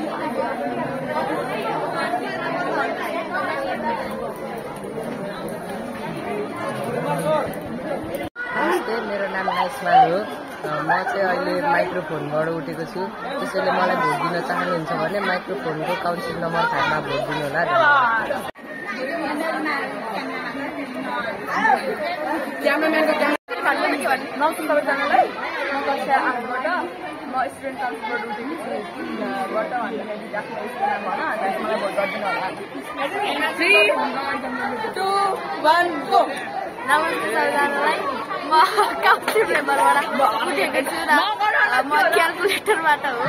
नमस्ते, मेरो नाम नाइसमाल हो। म चाहिँ अहिले माइक्रोफोनबाट उठेको छु। त्यसैले मलाई भोट दिन चाहनुहुन्छ भने माइक्रोफोनको काउन्सिल नम्बर 5 मा भोट दिनु होला। म स्टुडेन्ट काउन्सिलबाट उठेको छु। 3, 2, 1 गो। नमस्ते सबैजनालाई, म काउन्सिल मेम्बरबाट उठेको छु र म क्यालकुलेटरबाट हो।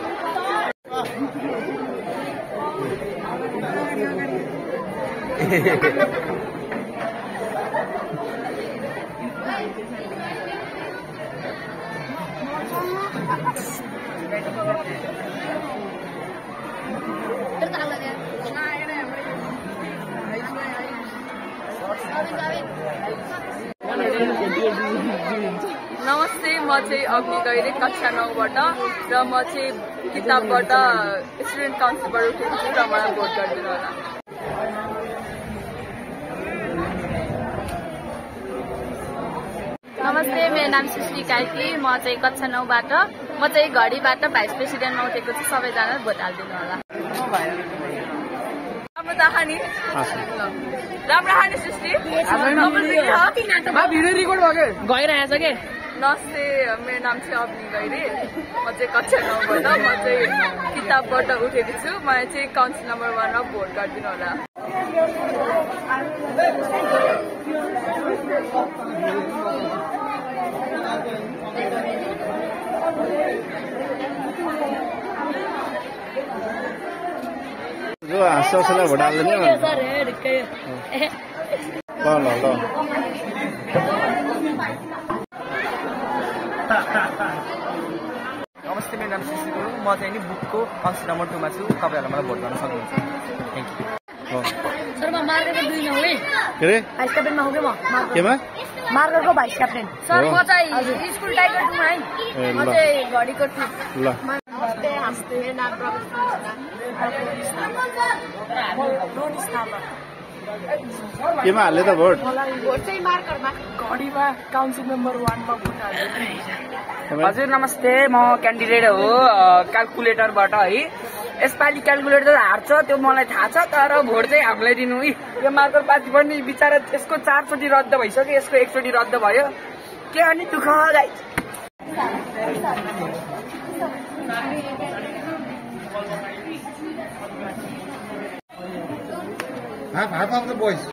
नमस्ते, म चाहिँ अग्नि गैरे कक्षा 9बाट र म चाहिँ किताबबाट स्टुडेन्ट काउन्सिलबाट उठेको छु र मलाई भोट गरिदिनु होला। नमस्ते, मेरो नाम सुश्री कार्की, म चाहिँ कक्षा 9बाट, म चाहिँ घडीबाट भाइस प्रेसिडेन्टमा उठेको छु। सबैजना भोट हालिदिनु होला। राम्रो ताहानी सृष्टि भिडियो रेकर्ड भयो गइरहेछ के। नमस्ते, मेरो नाम चाहिँ अग्नि गैरे, म चाहिँ कक्षा 9बाट, म चाहिँ किताबबाट उठेको छु। मलाई चाहिँ काउन्सिल नम्बर 1 मा भोट गरिदिनु होला। जो हाँस्छलाई भोट हाल्दैन ल। नमस्ते, मेरो नाम सुश्री गुरुङ, म चाहिँ नि बुकको काउन्सिल नम्बर 2 मा छु। तपाईहरुले मलाई भोट गर्न सक्नुहुन्छ। Thank you. सर, म मार्गरको 2 मा हो है। के रे? भाइस क्याप्टेनमा हो के म? केमा? मार्गरको भाइस क्याप्टेन। सर, म चाहिँ स्कुल टाइगर 2 मा है। म चाहिँ घडीको 2। ल। हस्ते नाम केमा हाल्ले त भोट? भोट चाहिँ मार्करमा, घडीमा काउन्सिल नम्बर 1 मा भोट हाल्छु। हजुर नमस्ते, म क्यान्डिडेट हो क्यालकुलेटरबाट है। यसपालि क्यालकुलेटर हार्छ त्यो मलाई थाहा छ, तर भोट चाहिँ हामीलाई दिनु है। यो मार्कर पार्टी पनि बिचारा यसको 4 चोटि रद्द भइसक्यो, यसको 1 चोटि रद्द भयो। के अनि दुःख guys. Half of the boys.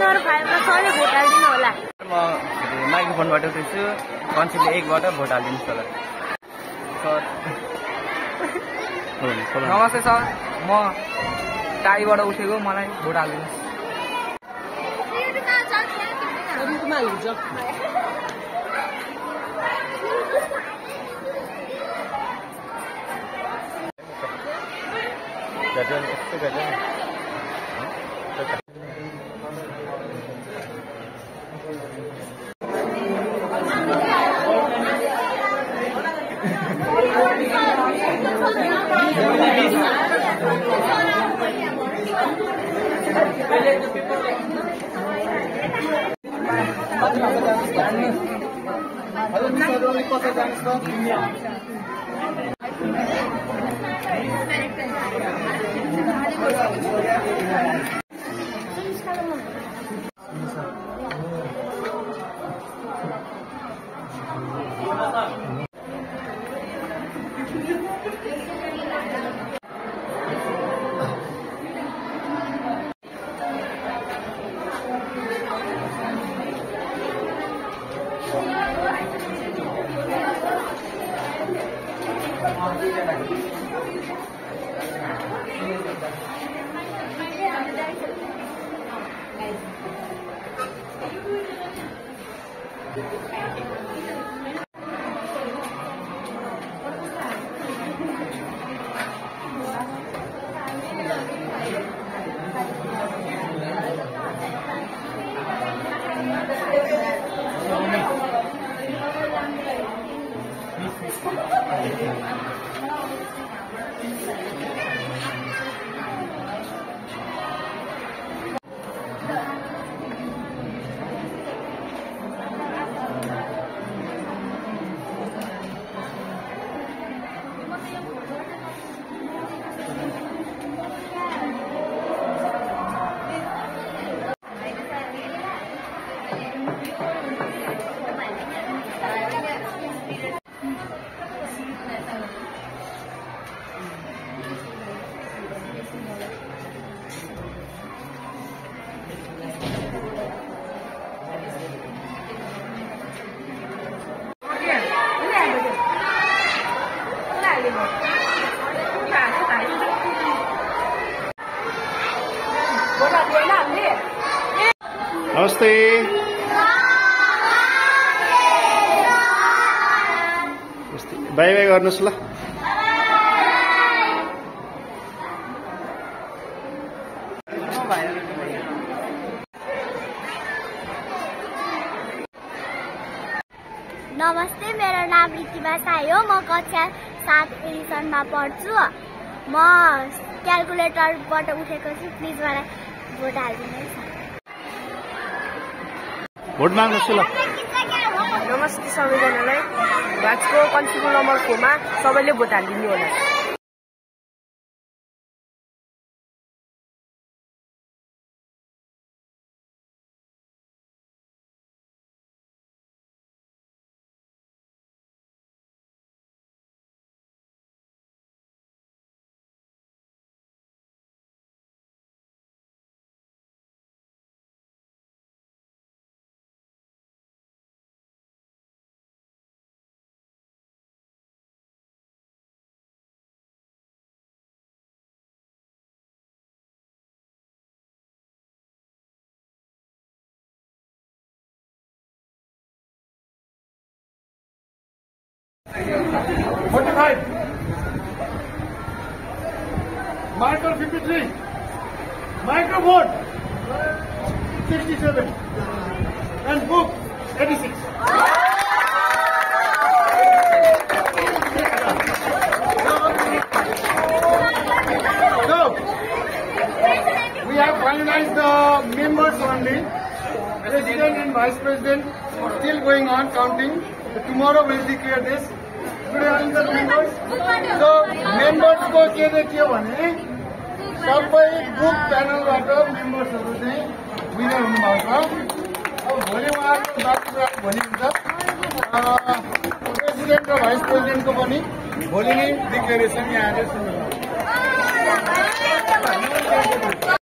Number 5 मा सबैले भोट हालिदिनु होला। म माइक्रोफोनबाट उठ्दैछु, कन्सेप्ट 1 बाट भोट हालिदिनुहोस् होला। नमस्ते सर, म टाईबाट उठेको, मलाई भोट हालिदिनुहोस्। नमस्ते। बाई बाई गर्नुहोस् ल। नमस्ते, मेरो नाम रितिमा साई हो। म कक्षा 7 एडिसनमा पढ्छु। म क्यालकुलेटरबाट उठेको छु। प्लिज मलाई भोट हालिदिनुहोस्। भोट माग्नुहोस् ल। नमस्ते सबैजनालाई, भाजको कन्सेप्ट नम्बर 4 मा सबैले भोट हालिदिनु होला। Marker 53, microphone 67, and book 86. So, we have finalized the members only. President and Vice President still going on counting. Tomorrow we'll declare this. Today are the members. So, members को के देखियो भने सबै group प्यानलबाट मेम्बर्सहरु चाहिँ winner हुनुभएको छ। अब भोलि उहाँहरुको बातचीत भोलि हुन्छ। प्रेसिडेन्ट र भाइस प्रेसिडेन्टको पनि भोलि नै डिक्लेरेसन यहाँले सुन्नुहुन्छ।